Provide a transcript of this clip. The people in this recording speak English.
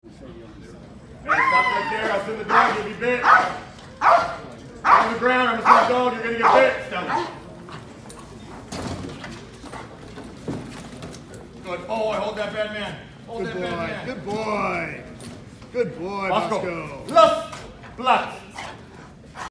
stop right there. I'll send the dog. You'll be bit. On the ground. I'm going to send the dog. You're going to get bit. Stella. Good boy. Hold that bad man. Hold that bad man. Good boy. Good boy, Bosco. Bosco. Los Blacks.